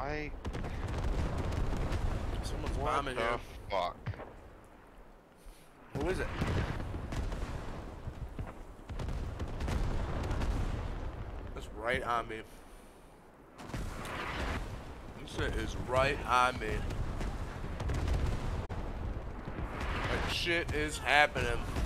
Someone's What bombing the here. fuck? Who is it? It's right on me. This shit is right on me. Like shit is happening.